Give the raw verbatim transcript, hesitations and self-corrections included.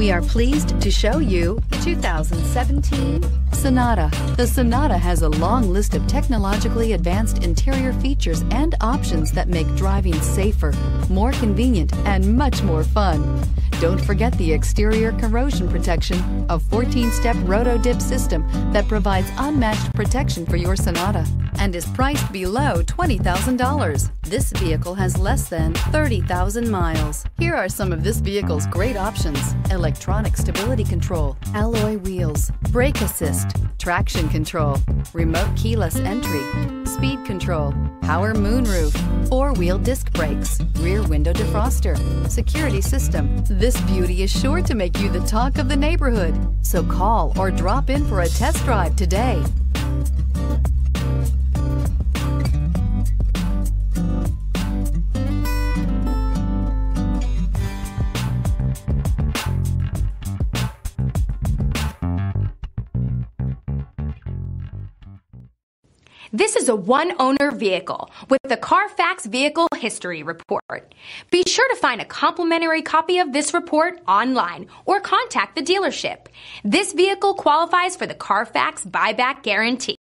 We are pleased to show you the two thousand seventeen Sonata. The Sonata has a long list of technologically advanced interior features and options that make driving safer, more convenient, and much more fun. Don't forget the exterior corrosion protection, a fourteen-step roto-dip system that provides unmatched protection for your Sonata and is priced below twenty thousand dollars. This vehicle has less than thirty thousand miles. Here are some of this vehicle's great options: electronic stability control, alloy wheels, brake assist, traction control, remote keyless entry, speed control, power moonroof, four-wheel disc brakes, rear window defroster, security system. This beauty is sure to make you the talk of the neighborhood. So call or drop in for a test drive today. This is a one-owner vehicle with the Carfax Vehicle History Report. Be sure to find a complimentary copy of this report online or contact the dealership. This vehicle qualifies for the Carfax Buyback Guarantee.